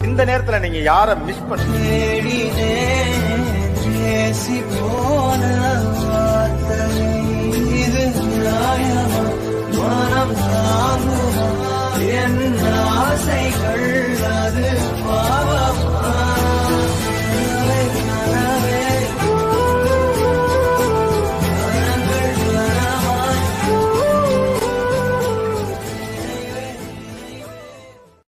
இந்த நேரத்துல நீங்க யார மிஸ் பண்ணீங்க? இது நியாயமா? மனம் தாங்குமா? என் ஆசைகள் அது